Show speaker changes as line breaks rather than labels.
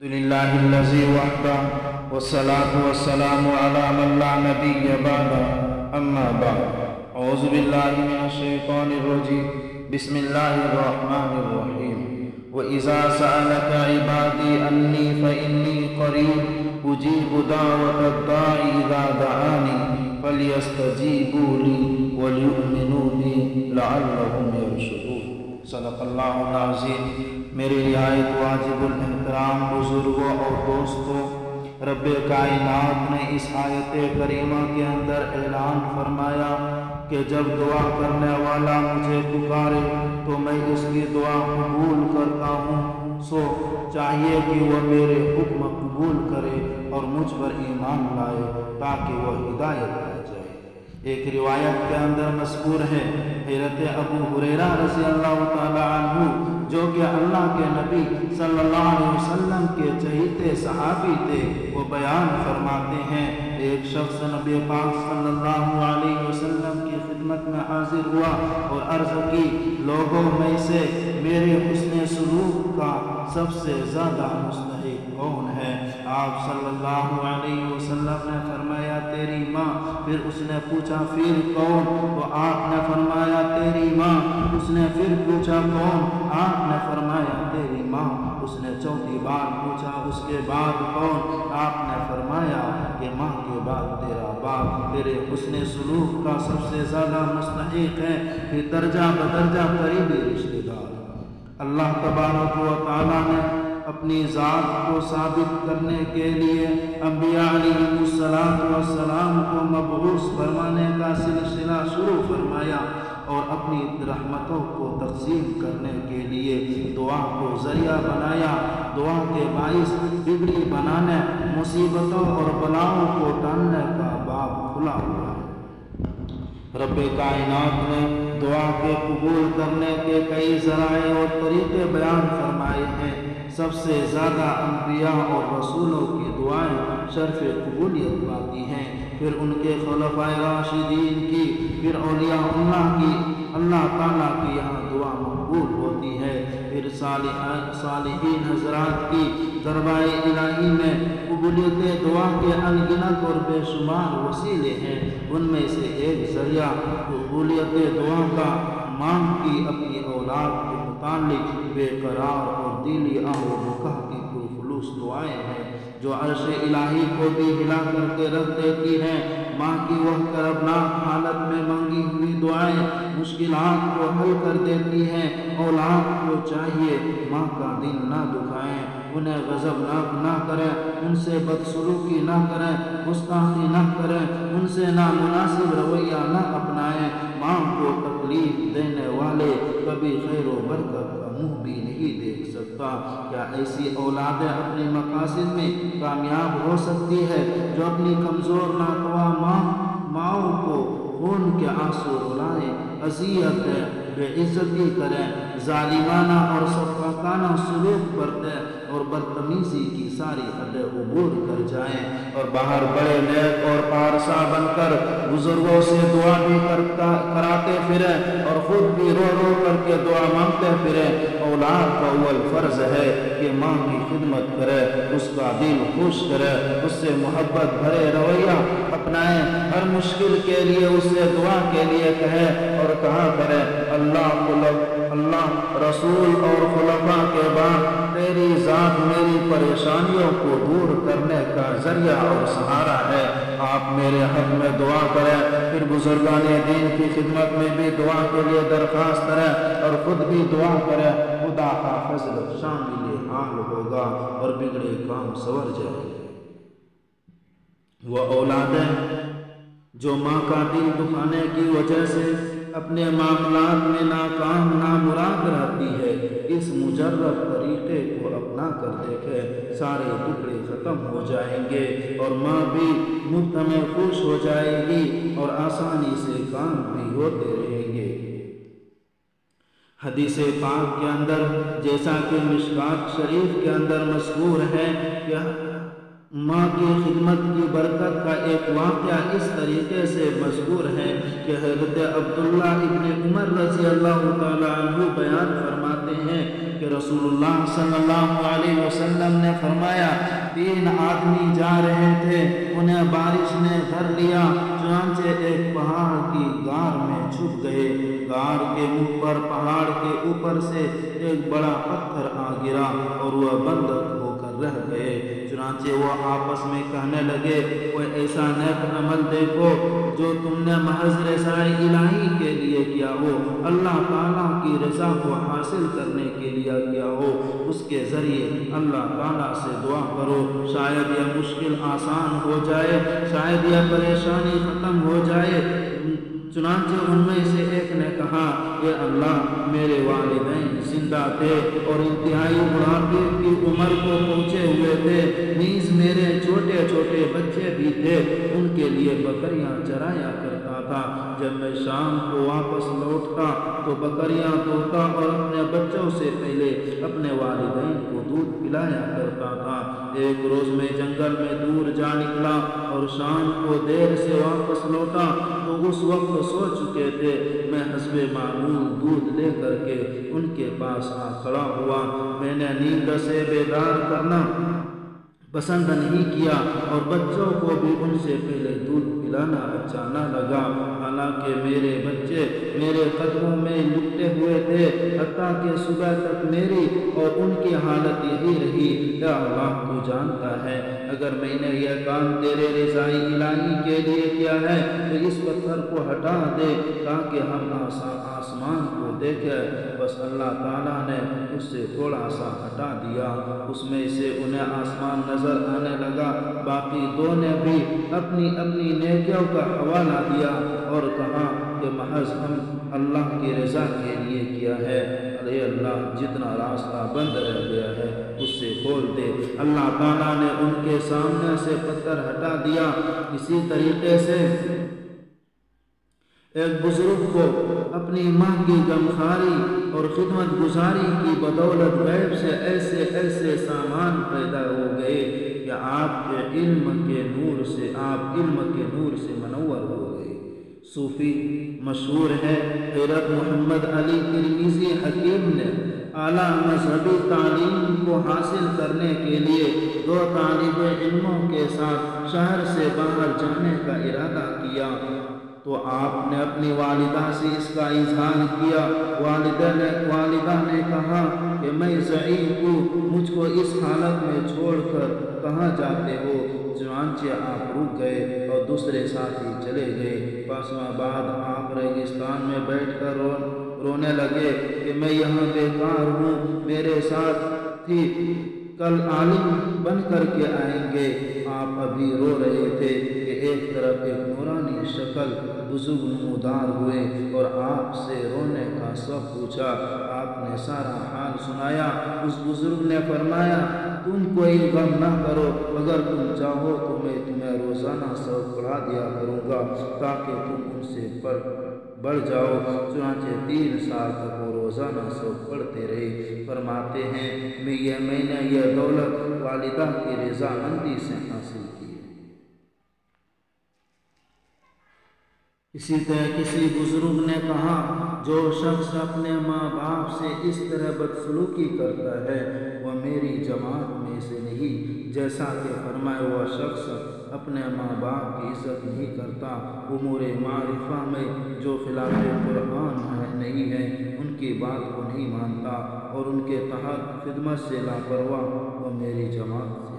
لله الذي وحده والصلاة والسلام على من لا نبي بعده أما بعد أعوذ بالله من الشيطان الرجيم بسم الله الرحمن الرحيم وإذا سألك عبادي أني فإني قريب أجيب دعوة الداع إذا دعاني فليستجيبوا لي وليؤمنوا بي لعلهم يرشدون صدق اللہ العظیم۔ میری رعایت واجب الاحترام بزرگوں اور دوستوں، رب کائنات نے اس آیت کریمہ کے اندر اعلان فرمایا کہ جب دعا کرنے والا مجھے پکارے تو میں اس کی دعا قبول کرتا ہوں، سو چاہیے کہ وہ میرے حکم قبول کرے اور مجھ پر ایمان لائے تاکہ وہ ہدایت پا جائے۔ ایک روایت کے اندر مذکور ہے حضرت ابو ہریرہ رضی اللہ تعالی عنہ جو کہ اللہ کے نبی صلی اللہ علیہ وسلم کے چہیتے صحابی تھے، وہ بیان فرماتے ہیں ایک شخص نبی پاک صلی اللہ علیہ وسلم کی خدمت میں حاضر ہوا اور عرض کی، لوگوں میں سے میرے حسن سلوک کا سب سے زیادہ مستحق کون ہے؟ آپ صلی اللہ علیہ وسلم نے فرمایا تیری ماں۔ پھر اس نے پوچھا پھر کون؟ تو آپ نے فرمایا تیری ماں۔ اس نے پھر پوچھا کون؟ آپ نے فرمایا تیری ماں۔ اس نے چوتھی بار پوچھا اس کے بعد کون؟ آپ نے فرمایا کہ ماں کے بعد تیرا باپ تیرے حسن سلوک کا سب سے زیادہ مستحق ہے، پھر درجہ بدرجہ قریبی رشتہ دار۔ اللہ تبارک و تعالیٰ نے اپنی ذات کو ثابت کرنے کے لیے انبیاء علیہ السلام کو مبعوث فرمانے کا سلسلہ شروع فرمایا اور اپنی رحمتوں کو تقسیم کرنے کے لیے دعا کو ذریعہ بنایا۔ دعا کے باعث بگڑی بنانے، مصیبتوں اور بلاؤں کو ٹالنے کا باب کھلا ہوا ہے۔ رب کائنات نے دعا کے قبول کرنے کے کئی ذرائع اور طریقے بیان فرمائے ہیں۔ سب سے زیادہ انبیاء اور رسولوں کی دعائیں شرف قبولیت پاتی ہیں، پھر ان کے خلفائے راشدین کی، پھر اولیاء اللہ کی، اللہ تعالیٰ کی یہاں دعا مقبول ہوتی ہے، پھر صالحین حضرات کی دربار الہی میں قبولیت دعا کے انگنت اور بے شمار وسیلے ہیں۔ ان میں سے ایک ذریعہ قبولیت دعا کا ماں کی اپنی اولاد کے متعلق بے قرار اور دلی آہ و بکا کی پرخلوص دعائیں ہیں جو عرش الہی کو بھی ہلا کر کے رکھ دیتی ہیں۔ ماں کی وہ کربناک حالت میں مانگی ہوئی دعائیں مشکلات کو حل کر دیتی ہیں۔ اولاد کو چاہیے ماں کا دل نہ دکھائیں، انہیں غضبناک نہ کریں، ان سے بدسلوکی نہ کریں، گستاخی نہ کریں، ان سے نامناسب رویہ نہ اپنائیں۔ ماں کو تکلیف دینے والے کبھی خیر و برکت کا منہ بھی نہیں دیکھ سکتا۔ کیا ایسی اولادیں اپنے مقاصد میں کامیاب ہو سکتی ہے جو اپنی کمزور ناتواں ماؤں کو خون کے آنسو رلائیں، اذیت دیں، بے عزتی کریں، ظالمانہ اور سفاکانہ سلوک برتیں اور بدتمیزی کی ساری حدیں عبور کر جائیں اور باہر بڑے نیک اور پارسا بن کر بزرگوں سے دعا بھی کراتے پھریں اور خود بھی رو رو کر کے دعا مانگتے پھریں؟ اولاد کا اول فرض ہے کہ ماں کی خدمت کرے، اس کا دل خوش کرے، اس سے محبت بھرے رویہ اپنائیں، ہر مشکل کے لیے اس سے دعا کے لیے کہے اور کہا کرے اللہ رسول اور خلفاء کے بعد تیری ذات میری پریشانیوں کو دور کرنے کا ذریعہ اور سہارا ہے، آپ میرے حق میں دعا کریں۔ پھر بزرگان دین کی خدمت میں بھی دعا کے لیے درخواست کریں اور خود بھی دعا کریں، خدا کا فضل شامل حال ہوگا اور بگڑے کام سنور جائے گے۔ وہ اولادیں جو ماں کا دل دکھانے کی وجہ سے اپنے معاملات میں ناکام نامراد رہتی ہے، اس مجرب طریقے کو اپنا کر دیکھے، سارے ٹکڑے ختم ہو جائیں گے اور ماں بھی مفت میں خوش ہو جائے گی اور آسانی سے کام بھی ہوتے رہیں گے۔ حدیث پاک کے اندر جیسا کہ مشکات شریف کے اندر مذکور ہے کہ ماں کی خدمت کی برکت کا ایک واقعہ اس طریقے سے مذکور ہے کہ حضرت عبداللہ ابن عمر رضی اللہ تعالیٰ عنہ بیان فرماتے ہیں کہ رسول اللہ صلی اللہ علیہ وسلم نے فرمایا 3 آدمی جا رہے تھے، انہیں بارش نے دھر لیا، چنانچہ ایک پہاڑ کی غار میں چھپ گئے۔ غار کے منہ پر پہاڑ کے اوپر سے ایک بڑا پتھر آ گرا اور وہ بند ہو کر رہ گئے۔ چنانچہ وہ آپس میں کہنے لگے، کوئی ایسا نیک عمل دیکھو جو تم نے محض رضائے الہی کے لیے کیا ہو، اللہ تعالیٰ کی رضا کو حاصل کرنے کے لیے کیا ہو، اس کے ذریعے اللہ تعالیٰ سے دعا کرو، شاید یہ مشکل آسان ہو جائے، شاید یہ پریشانی ختم ہو جائے۔ چنانچہ ان میں سے ایک نے کہا، اے اللہ، میرے والدین زندہ تھے اور انتہائی بڑھاپے کی عمر کو پہنچے ہوئے تھے، نیز میرے چھوٹے چھوٹے بچے بھی تھے، ان کے لیے بکریاں چرایا کرتا تھا۔ جب میں شام کو واپس لوٹتا تو بکریاں دھوتا اور اپنے بچوں سے پہلے اپنے والدین کو دودھ پلایا کرتا تھا۔ ایک روز میں جنگل میں دور جا نکلا اور شام کو دیر سے واپس لوٹا تو اس وقت سو چکے تھے۔ میں حسب معمول دودھ لے کر کے ان کے پاس آ کھڑا ہوا۔ میں نے نیند سے بیدار کرنا پسند نہیں کیا اور بچوں کو بھی ان سے پہلے دودھ پلانا اچھا نہ لگا، حالانکہ میرے بچے میرے قدموں میں لپٹے ہوئے تھے، حتیٰ کہ صبح تک میری اور ان کی حالت یہی رہی۔ یا اللہ، تو جانتا ہے اگر میں نے یہ کام تیرے رضائے الہی کے لیے کیا ہے تو اس پتھر کو ہٹا دے تاکہ ہم آسمان کو دیکھیں۔ بس اللہ تعالیٰ نے اس سے تھوڑا سا ہٹا دیا، اس میں سے انہیں آسمان نظر آنے لگا۔ باقی 2 نے بھی اپنی اپنی نیکیوں کا حوالہ دیا اور کہا کہ محض ہم اللہ کی رضا کے لیے کیا ہے۔ اے اللہ، جتنا راستہ بند رہ گیا ہے اس سے کھول دے۔ اللہ تعالیٰ نے ان کے سامنے سے پتھر ہٹا دیا۔ اسی طریقے سے ایک بزرگ کو اپنی ماں کی غمخواری اور خدمت گزاری کی بدولت غیب سے ایسے ایسے سامان پیدا ہو گئے کہ آپ علم کے نور سے منور ہو گئے۔ صوفی مشہور ہے حضرت محمد علی ترمذی حکیم نے اعلیٰ مذہبی تعلیم کو حاصل کرنے کے لیے 2 طالب علموں کے ساتھ شہر سے باہر جانے کا ارادہ کیا تو آپ نے اپنی والدہ سے اس کا اظہار کیا۔ والدہ نے کہا کہ میں ضعیف ہوں، مجھ کو اس حالت میں چھوڑ کر کہاں جاتے ہو؟ چنانچہ آپ رک گئے اور دوسرے ساتھی چلے گئے۔ پاسواں بعد آپ ریگستان میں بیٹھ کر رونے لگے کہ میں یہاں بیکار ہوں، میرے ساتھی کل عالم بن کر کے آئیں گے۔ آپ ابھی رو رہے تھے کہ ایک طرف ایک نورانی شکل بزرگ نمودار ہوئے اور آپ سے رونے کا سبب پوچھا۔ آپ نے سارا حال سنایا۔ اس بزرگ نے فرمایا، تم کوئی غم نہ کرو، اگر تم چاہو تو میں تمہیں روزانہ سبق پڑھا دیا کروں گا تاکہ تم ان سے بڑھ جاؤ۔ چنانچہ 3 سال تک وہ روزانہ سبق پڑھتے رہے۔ فرماتے ہیں میں نے یہ دولت والدہ کی رضامندی سے حاصل کی۔ اسی طرح کسی بزرگ نے کہا، جو شخص اپنے ماں باپ سے اس طرح بدسلوکی کرتا ہے وہ میری جماعت میں سے نہیں، جیسا کہ فرمائے وہ شخص اپنے ماں باپ کی عزت نہیں کرتا۔ امور معرفہ میں جو خلاف قرآن نہیں ہے ان کی بات کو نہیں مانتا اور ان کے تحت خدمت سے لاپرواہ وہ میری جماعت